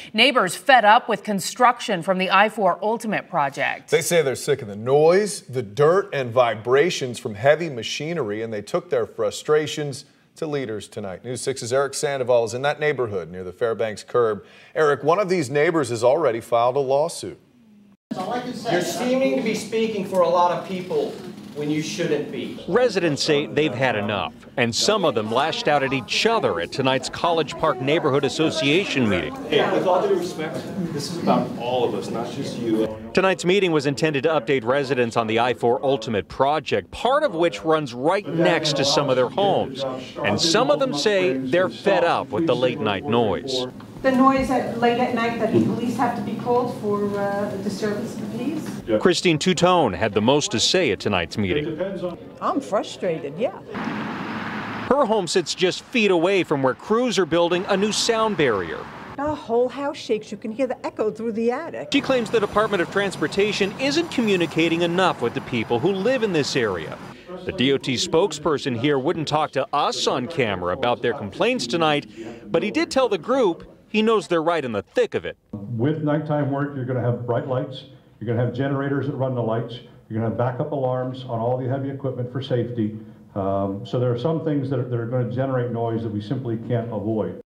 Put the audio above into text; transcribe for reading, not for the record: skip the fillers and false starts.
Neighbors fed up with construction from the I-4 Ultimate project. They say they're sick of the noise, the dirt, and vibrations from heavy machinery, and they took their frustrations to leaders tonight. News 6's Eric Sandoval is in that neighborhood near the Fairbanks curb. Eric, one of these neighbors has already filed a lawsuit. You're seeming to be speaking for a lot of people when you shouldn't be. Residents say they've had enough, and some of them lashed out at each other at tonight's College Park Neighborhood Association meeting. Hey, with all due respect, this is about all of us, not just you. Tonight's meeting was intended to update residents on the I-4 Ultimate project, part of which runs right next to some of their homes. And some of them say they're fed up with the late-night noise. The noise late at night that the police have to be called for disturbance of the peace. Christine Tutone had the most to say at tonight's meeting. I'm frustrated, yeah. Her home sits just feet away from where crews are building a new sound barrier. The whole house shakes. You can hear the echo through the attic. She claims the Department of Transportation isn't communicating enough with the people who live in this area. The DOT spokesperson here wouldn't talk to us on camera about their complaints tonight, but he did tell the group he knows they're right in the thick of it. With nighttime work, you're going to have bright lights, you're going to have generators that run the lights, you're going to have backup alarms on all the heavy equipment for safety. So there are some things that are going to generate noise that we simply can't avoid.